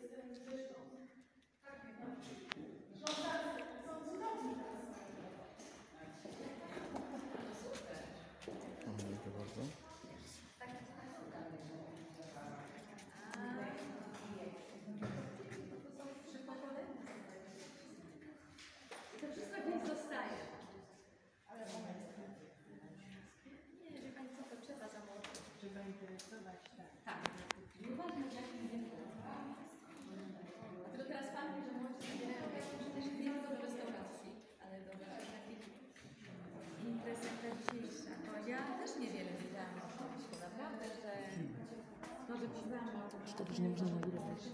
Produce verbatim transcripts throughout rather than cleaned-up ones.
Dziękuję bardzo. To wszystko gdzieś zostaje. Nie, wie Pani co, to trzeba zamówić. Trzeba interesować, tak. Tak. Nieważne w jakim wieku. Tylko teraz Pan wie, że młodzi zabierają też nie tylko do restauracji, ale do takich imprez jak ta dzisiejsza. Bo ja też niewiele wiedziałam o Polsku. Naprawdę, że to, że pisałam o tym. Szkoda, że nie można na górę wejść.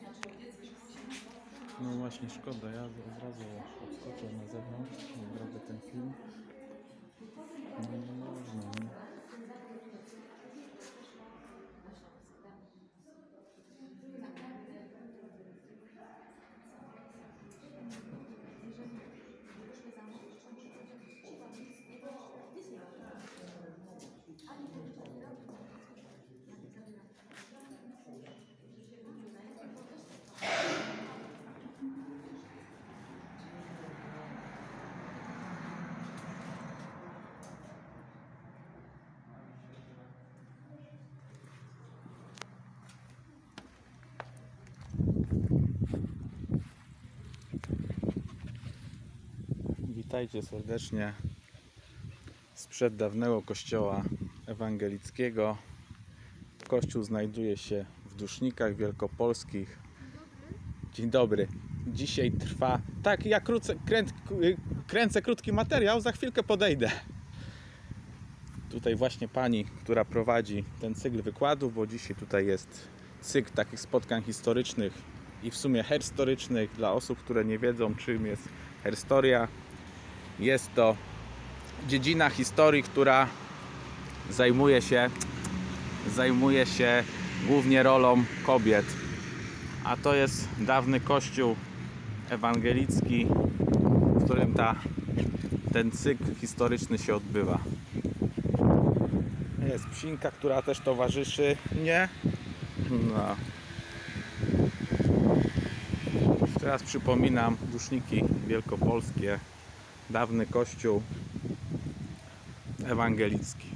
No właśnie, szkoda, ja od razu odskoczę na zewnątrz, robię ten film. No nie można, nie? Witajcie serdecznie sprzed dawnego kościoła ewangelickiego. Kościół znajduje się w Dusznikach Wielkopolskich. Dzień dobry. Dzisiaj trwa... Tak, ja krócę, kręt, kręcę krótki materiał, za chwilkę podejdę. Tutaj właśnie pani, która prowadzi ten cykl wykładów, bo dzisiaj tutaj jest cykl takich spotkań historycznych i w sumie herstorycznych dla osób, które nie wiedzą, czym jest herstoria. Jest to dziedzina historii, która zajmuje się, zajmuje się głównie rolą kobiet. A to jest dawny kościół ewangelicki, w którym ta, ten cykl historyczny się odbywa. Jest psinka, która też towarzyszy mnie. No. Teraz przypominam, Duszniki Wielkopolskie. Dawny kościół ewangelicki.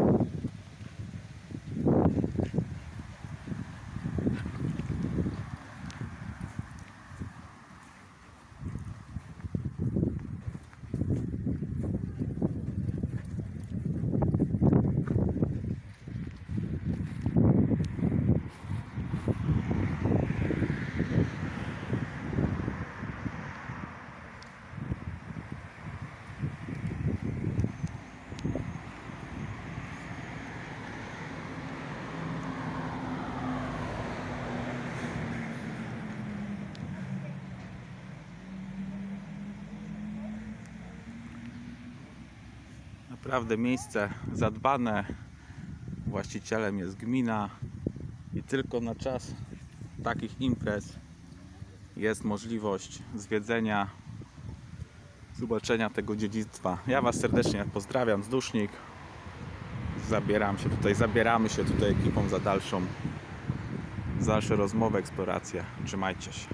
Naprawdę miejsce zadbane, właścicielem jest gmina i tylko na czas takich imprez jest możliwość zwiedzenia, zobaczenia tego dziedzictwa. Ja Was serdecznie pozdrawiam z Dusznik. Zabieram się tutaj, zabieramy się tutaj ekipą za dalszą, za dalsze rozmowy, eksploracje. Trzymajcie się.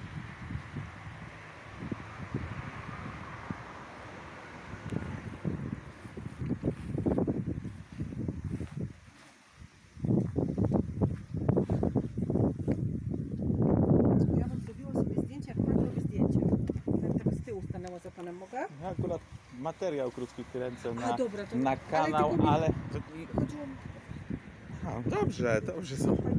Za panem mogę? Ja akurat materiał krótki kręcę na, A, dobra, to, na kanał, ale... ale... Chodziło mi... A, dobrze, dobrze.